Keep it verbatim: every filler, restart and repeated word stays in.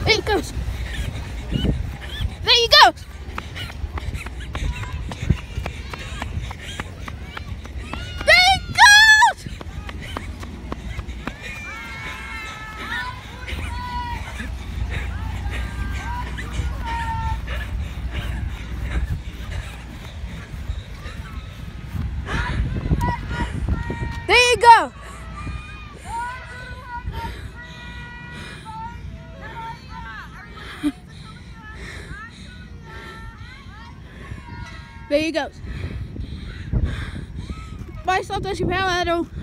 There he goes. There he goes. There he goes. There you go. There you go. Bye, stop touching helado.